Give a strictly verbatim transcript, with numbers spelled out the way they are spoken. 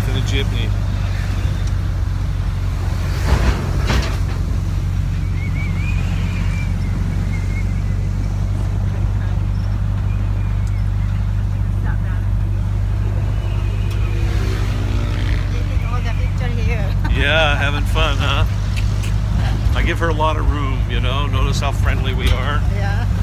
in a jeepney. Yeah, having fun, huh? I give her a lot of room, you know. Notice how friendly we are. Yeah.